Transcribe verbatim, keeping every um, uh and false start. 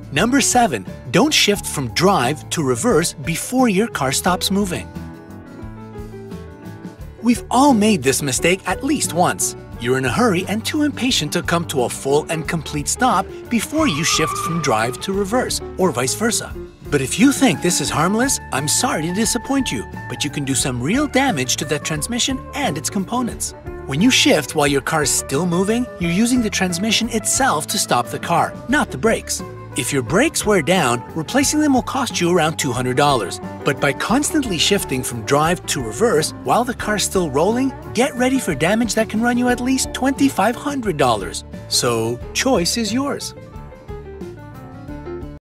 Number seven. Don't shift from drive to reverse before your car stops moving. We've all made this mistake at least once. You're in a hurry and too impatient to come to a full and complete stop before you shift from drive to reverse, or vice versa. But if you think this is harmless, I'm sorry to disappoint you, but you can do some real damage to the transmission and its components. When you shift while your car is still moving, you're using the transmission itself to stop the car, not the brakes. If your brakes wear down, replacing them will cost you around two hundred dollars. But by constantly shifting from drive to reverse while the car's still rolling, get ready for damage that can run you at least two thousand five hundred dollars. So, choice is yours.